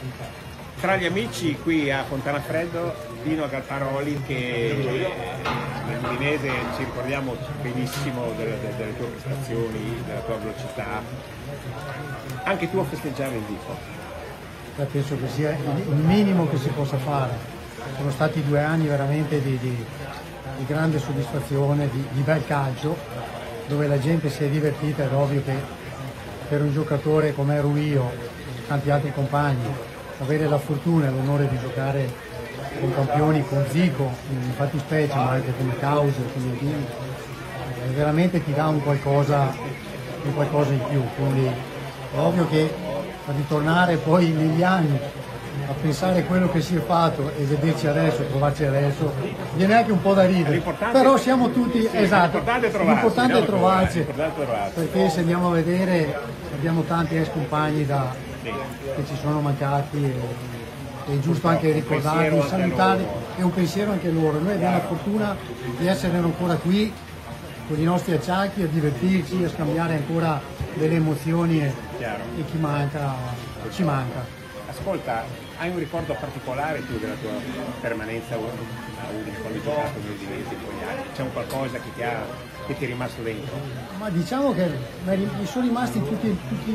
Tra gli amici qui a Fontanafreddo, Dino Galparoli, che nel Udinese ci ricordiamo benissimo delle tue prestazioni, della tua velocità. Anche tu a festeggiare il Dico? Penso che sia il minimo che si possa fare. Sono stati 2 anni veramente di grande soddisfazione, di bel calcio, dove la gente si è divertita. È ovvio che per un giocatore come ero io, tanti altri compagni, avere la fortuna e l'onore di giocare con campioni, con Zico, in fattispecie, ma anche come Causa, come Dini, veramente ti dà un qualcosa in più. Quindi è ovvio che ritornare poi negli anni a pensare quello che si è fatto e vederci adesso, trovarci adesso, viene anche un po' da ridere, però siamo tutti, sì, esatto, l'importante è trovarci, perché se andiamo a vedere abbiamo tanti ex compagni che ci sono mancati e è giusto anche ricordarli, salutarli e un pensiero anche a loro. Noi abbiamo la fortuna di essere ancora qui con i nostri acciacchi, a divertirci, a scambiare ancora delle emozioni e chi manca ci manca. Ascolta, hai un ricordo particolare tu della tua permanenza a Udine quando hai giocato nell'Udinese in quegli anni? C'è un qualcosa che ti è rimasto dentro? Ma diciamo che mi sono rimasti tutti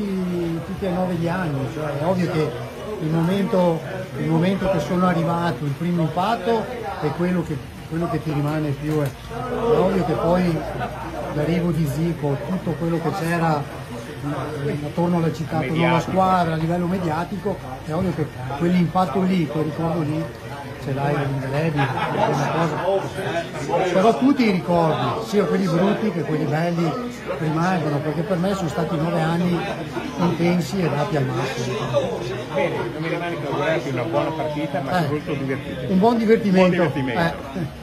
e 9 gli anni, cioè è ovvio che il momento che sono arrivato, il primo impatto è quello che ti rimane più. È ovvio che poi l'arrivo di Zico, tutto quello che c'era attorno alla città, attorno alla squadra, a livello mediatico, è ovvio che quell'impatto lì, quel ricordo lì, ce l'hai indelebile, è una cosa. Però tutti i ricordi, sia quelli brutti che quelli belli, rimangono, perché per me sono stati 9 anni intensi e dati al massimo. Bene, non mi rimane che augurarti una buona partita, ma soprattutto divertite. Un buon divertimento.